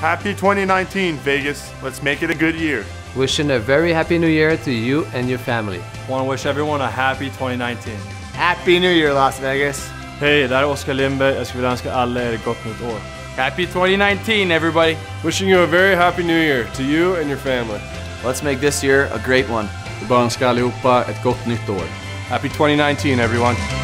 Happy 2019, Vegas. Let's make it a good year. Wishing a very happy new year to you and your family. Want to wish everyone a happy 2019. Happy New Year, Las Vegas. Hej, det här är Oskar Lindberg. Jag skulle önska alla er ett gott nytt år. Happy 2019, everybody. Wishing you a very happy new year to you and your family. Let's make this year a great one. Vi bara önskar allihopa ett gott nytt år. Happy 2019, everyone.